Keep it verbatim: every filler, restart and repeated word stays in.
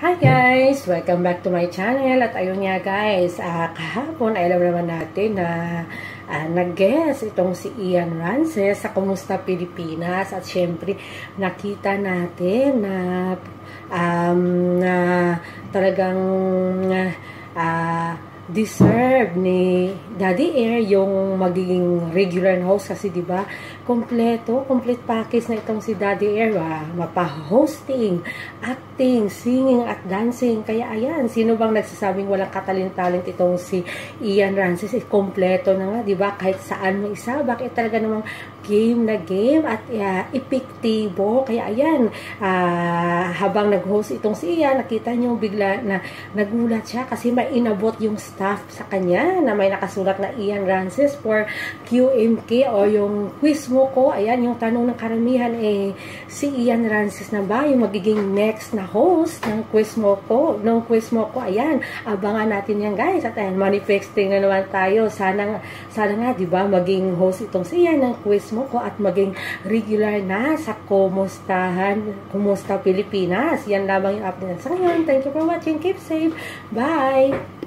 Hi guys! Welcome back to my channel. At ayun nga guys, uh, kahapon ay alam naman natin na uh, nag-guest itong si Ian Rances sa Kumusta Pilipinas. At syempre nakita natin na um, na talagang uh, deserve ni Daddy Air yung magiging regular host kasi 'di ba? Kompleto, complete package na itong si Daddy Air, ah, mapa-hosting, acting, singing at dancing. Kaya ayan, sino bang nagsasabing walang katalent-talent itong si Ian Rances? Eh, kompleto na nga, 'di ba? Kahit saan mo isabak, eh talaga namang game na game at uh, epektibo. Kaya ayan, uh, habang nag-host itong si Ian, nakita niyo bigla na nagulat siya kasi may inabot yung staff sa kanya na may nakasulat na Ian Rances for Q M K o yung quiz mo ko. Ayan, yung tanong ng karamihan eh, si Ian Rances na ba yung magiging next na host ng quiz mo ko? Ng quiz mo ko, ayan, abangan natin yan guys. At ayan, manifesting na naman tayo. Sana, sana nga, di ba, maging host itong si Ian ng quiz mo ko at maging regular na sa Kumustahan, Kumusta Pilipinas. Yan lamang yung update sa ngayon. Thank you for watching. Keep safe. Bye!